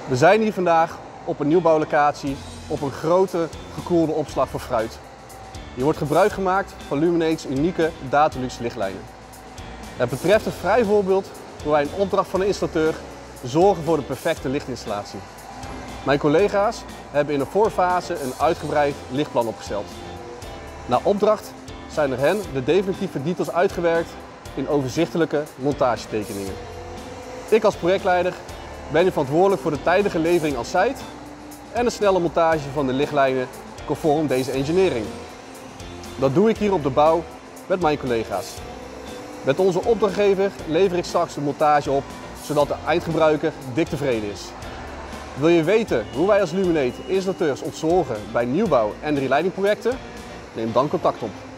We zijn hier vandaag op een nieuwbouwlocatie op een grote gekoelde opslag voor fruit. Hier wordt gebruik gemaakt van Luminate's unieke Datalux lichtlijnen. Het betreft een vrij voorbeeld waar wij in opdracht van de installateur zorgen voor de perfecte lichtinstallatie. Mijn collega's hebben in de voorfase een uitgebreid lichtplan opgesteld. Na opdracht zijn er hen de definitieve details uitgewerkt in overzichtelijke montagetekeningen. Ik als projectleider ben hier verantwoordelijk voor de tijdige levering aan site en de snelle montage van de lichtlijnen conform deze engineering. Dat doe ik hier op de bouw met mijn collega's. Met onze opdrachtgever lever ik straks de montage op, zodat de eindgebruiker dik tevreden is. Wil je weten hoe wij als Luminate installateurs ontzorgen bij nieuwbouw en relightingprojecten? Neem dan contact op.